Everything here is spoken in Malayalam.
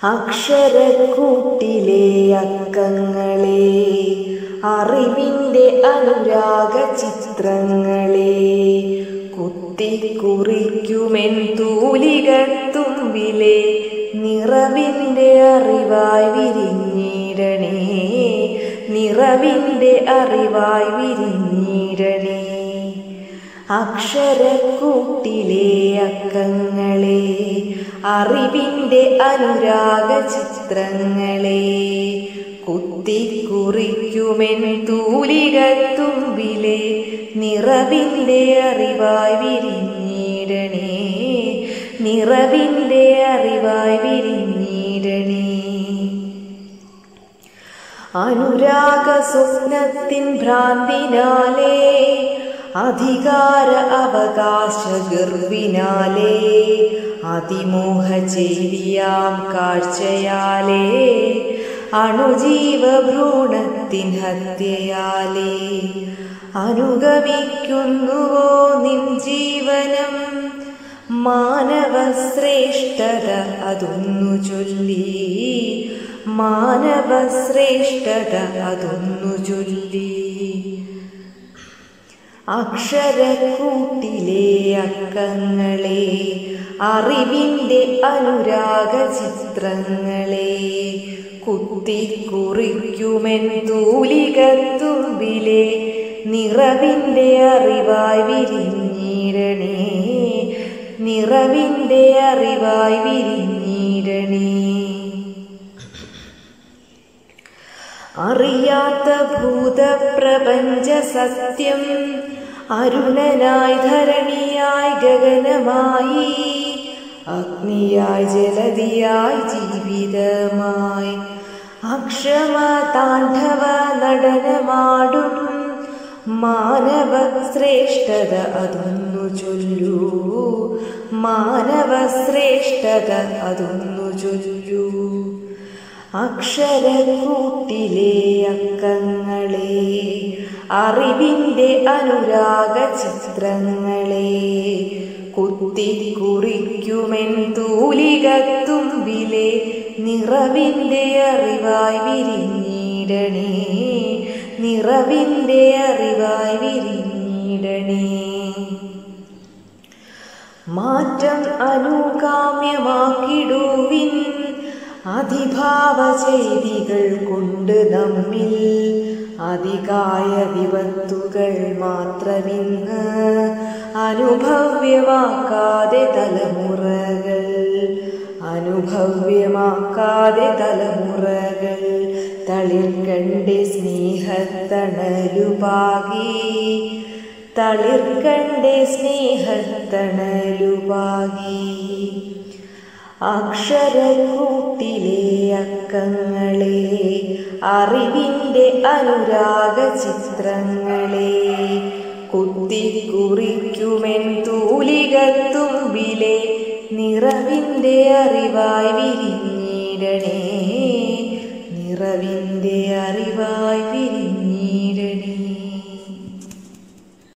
അക്ഷരക്കൂട്ടിലെ അക്കങ്ങളെ, അറിവിൻ്റെ അനുരാഗ ചിത്രങ്ങളെ, കുത്തിക്കുറിക്കുമെൻ തൂലികത്തുമ്പിലെ നിറവിൻ്റെ അറിവായി വിരിഞ്ഞിടണേ, നിറവിൻ്റെ അറിവായി വിരിഞ്ഞിടണേ. അക്ഷരക്കൂട്ടിലെ അക്കങ്ങളെ, അറിവിൻ്റെ അനുരാഗ ചിത്രങ്ങളെ, കുത്തിക്കുറിക്കുമെൻ തൂലികത്തുമ്പിലെ നിറവിൻ്റെ അറിവായി വിരിഞ്ഞിടണേ, നിറവിൻ്റെ അറിവായി വിരിഞ്ഞിടണേ. അനുരാഗ സ്വപ്നത്തിൻ ഭ്രാന്തിനാലേ, അധികാര അവകാശ ഗർവിനാലേ, അതിമോഹ ചെയ്തിയാം കാഴ്ചയാലേ, അണുജീവ ഭ്രൂണത്തിൻ ഹത്യയാലേ, അനുഗമിക്കുന്നുവോ നിൻ ജീവനം, മാനവ ശ്രേഷ്ഠത അതൊന്നു ചൊല്ലി, മാനവ ശ്രേഷ്ഠത അതൊന്നു ചൊല്ലി. അക്ഷരക്കൂട്ടിലെ അക്കങ്ങളെ, അറിവിൻ്റെ അനുരാഗ ചിത്രങ്ങളെ, കുത്തിക്കുറിക്കുമെൻ തൂലികത്തുമ്പിലെ നിറവിൻ്റെ അറിവായി വിരിഞ്ഞിടണേ, നിറവിൻ്റെ അറിവായി വിരിഞ്ഞിടണേ. അറിയാത്ത ഭൂതപ്രപഞ്ച സത്യം, അരുണനായി ധരണിയായി ഗഗനമായി, അഗ്നിയായി ജലധിയായി ജീവിതമായി, അക്ഷമ താണ്ഡവ നടനമാടും മാനവ ശ്രേഷ്ഠത അതൊന്നു ചൊല്ലൂ, മാനവ ശ്രേഷ്ഠത അതൊന്നു ചൊല്ലൂ. അക്ഷരക്കൂട്ടിലെ അക്കങ്ങളെ, അറിവിൻ്റെ അനുരാഗ ചിത്രങ്ങളെ, കുത്തിക്കുറിക്കുമെൻ തൂലികത്തുമ്പിലെ നിറവിൻ്റെ അറിവായി വിരിഞ്ഞിടണേ, നിറവിൻ്റെ അറിവായി വിരിഞ്ഞിടണേ. മാറ്റം അനുകാമ്യമാക്കിടുവിൻ, അതിഭാവ ചെയ്തികൾ കൊണ്ട് നമ്മിൽ അതികായ വിപത്തുകൾ മാത്രമിന്ന് അനുഭവ്യമാക്കാതെ തലമുറകൾ, അനുഭവ്യമാക്കാതെ തലമുറകൾ തളിർക്കണ്ടേ സ്നേഹത്തണലുപാകി, തളിർക്കണ്ടേ സ്നേഹത്തണലുപാകി. അക്ഷരക്കൂട്ടിലെ അക്കങ്ങളെ, അറിവിൻ്റെ അനുരാഗ ചിത്രങ്ങളെ, കുത്തിക്കുറിക്കുമെൻ തൂലികത്തുമ്പിലെ നിറവിൻ്റെ അറിവായി വിരിഞ്ഞിടണേ, നിറവിൻ്റെ അറിവായി വിരിഞ്ഞിടണേ.